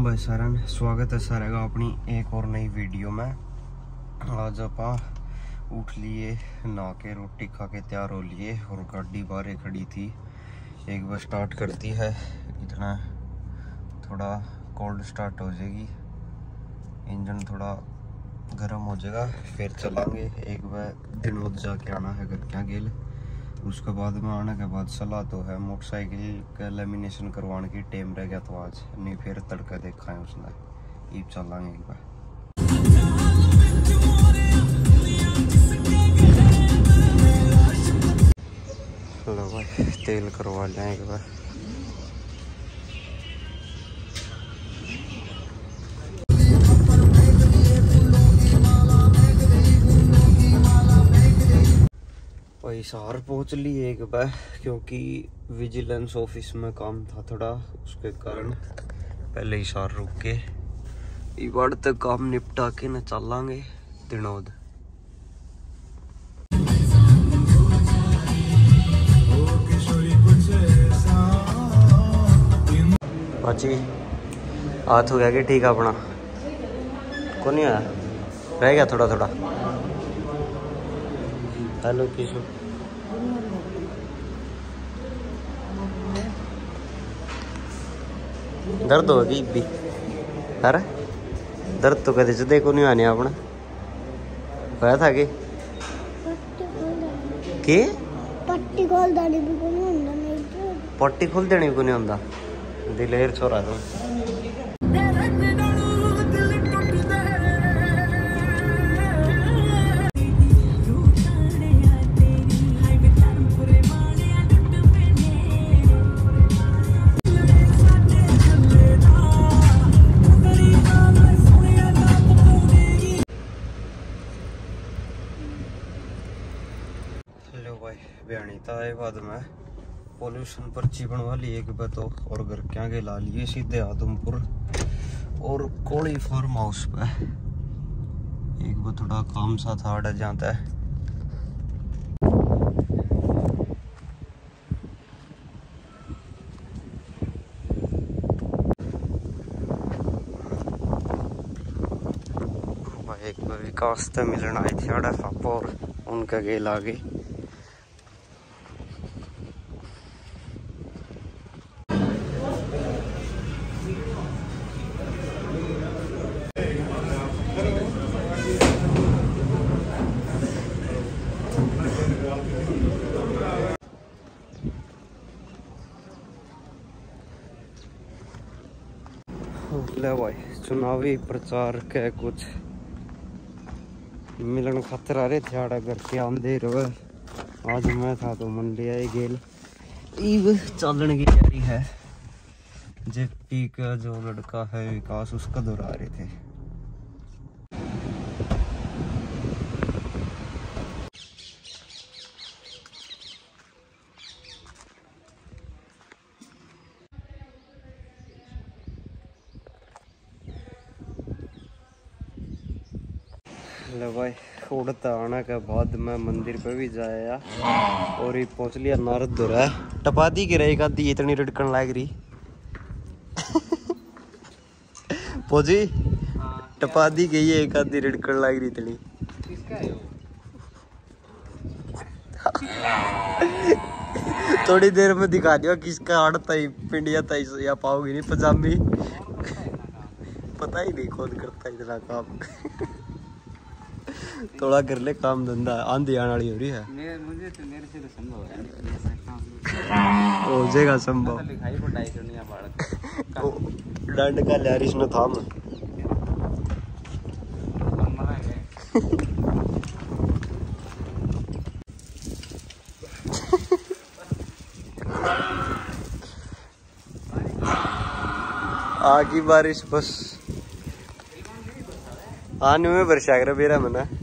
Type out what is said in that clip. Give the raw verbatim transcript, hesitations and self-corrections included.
राम भाई सारन स्वागत है सारे का अपनी एक और नई वीडियो में। आज आप उठ लिए, नहा के रोटी खा के तैयार हो लिए और गाड़ी बाहर खड़ी थी। एक बार स्टार्ट करती है, इतना थोड़ा कोल्ड स्टार्ट हो जाएगी, इंजन थोड़ा गर्म हो जाएगा, फिर चलाएंगे। एक बार दिनोद जाके आना है घर क्या गेल, उसके बाद में आने के बाद सलाह तो है मोटरसाइकिल का लेमिनेशन करवाने की टाइम रह गया तो आज नहीं, फिर तड़का देखा है उसने। ईब चलाएंगे एक बार। हेलो भाई, तेल करवा लें एक बार। हिसार पहुंच लिए एक बार, क्योंकि विजिलेंस ऑफिस में काम था थोड़ा, उसके कारण पहले हिसार रुक के इवाड़ तक काम निपटा के न चलांगे दिनोद। बाची हाथ हो गया कि ठीक अपना को नहीं आया, रह गया थोड़ा थोड़ा। हेलो किशोर, दर्द होगी भी अरे दर्द तो कदे चुदे को नहीं आने अपना होया था कि के पट्टी खोल देनी भी को नहीं हुंदा, नहीं पट्टी खोल देनी भी को नहीं हुंदा। दिलेर छोरा तू। बयानीता है बाद में पोल्यूशन पर्ची बनवा ली एक बतो, और घर क्या के ला लिए सीधे आदमपुर और कोली फार्म हाउस पे। एक बार थोड़ा काम सा था अड़ जाता है। एक बार विकास तो मिलना आई थी अड़ा पापा और उनका गेल आगे। ले भाई, चुनावी प्रचार के कुछ मिलन खातर आ रहे थे आड़ा घर के आंदे रहे। आज मैं था तो मन लिया गेल ईब चलने की तैयारी है। जेपी का जो लड़का है विकास, उसका दोहरा रहे थे। लो भाई, उड़ता आना के बाद मैं मंदिर पे भी जाया और ये पहुंच लिया नारदपुर है। टपा दी की रही दी इतनी रिड़कन लाग रही पहुंची टपा दी गई है, एक आधी रिड़कन लाग रही इतनी। थोड़ी देर में दिखा दिया किसका आड़ता ही पिंडिया था या पाओगी नहीं पजामी पता ही नहीं कौन करता इतना काम। थोड़ा कर ले काम धंधा, आंधी आने वाली हो रही है। मेरे, मुझे तो मेरे से तो संभव है नहीं ऐसा काम हो जाएगा संभव। लिखाई पढ़ाई करनी है बालक डंड का लारिश न थाम आगी बारिश बस आने में वर्षा कर बेरा मना